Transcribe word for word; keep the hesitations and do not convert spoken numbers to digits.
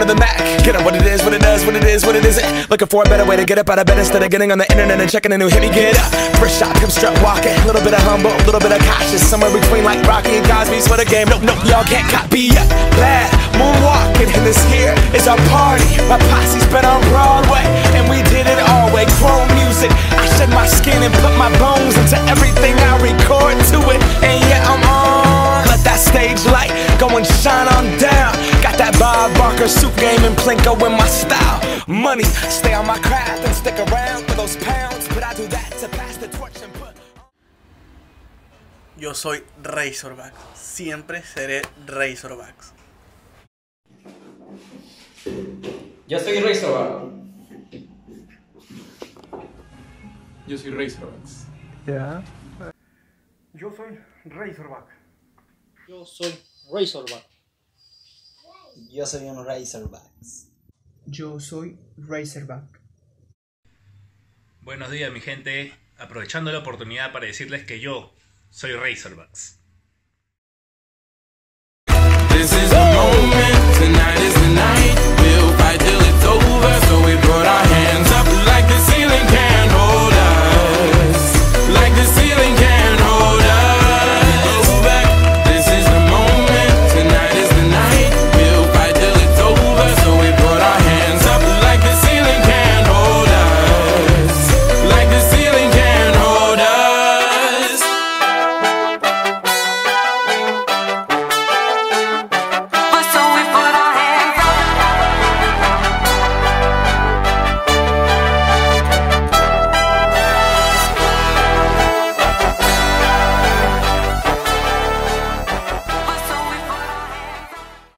of the Mac. Get up what it is, what it does, what it is, what it isn't. Looking for a better way to get up out of bed instead of getting on the internet and checking a new hit. Me get up, first shot, come strut walking. A little bit of humble, a little bit of cautious. Somewhere between like Rocky and Cosby's for the game. Nope, nope, y'all can't copy yet. Glad moonwalking, and this here is our party. My posse's been on Broadway, and we did it all way. Chrome music, I shed my skin and put my bones into everything I record to it. And yeah, I'm on. Let that stage light go and shine on down. Got that Bob Barker suit game and Plinko in my style. Money, stay on my craft and stick around for those pounds. But I do that to pass the torch and put. Yo soy Razorback. Siempre seré Razorback. Yo soy Razorback. Yo soy Razorbacks. Yeah. Yo soy Razorback. Yo soy Razorback. Yo soy un Razorbacks. Yo soy Razorback. Buenos días, mi gente. Aprovechando la oportunidad para decirles que yo soy Razorbacks.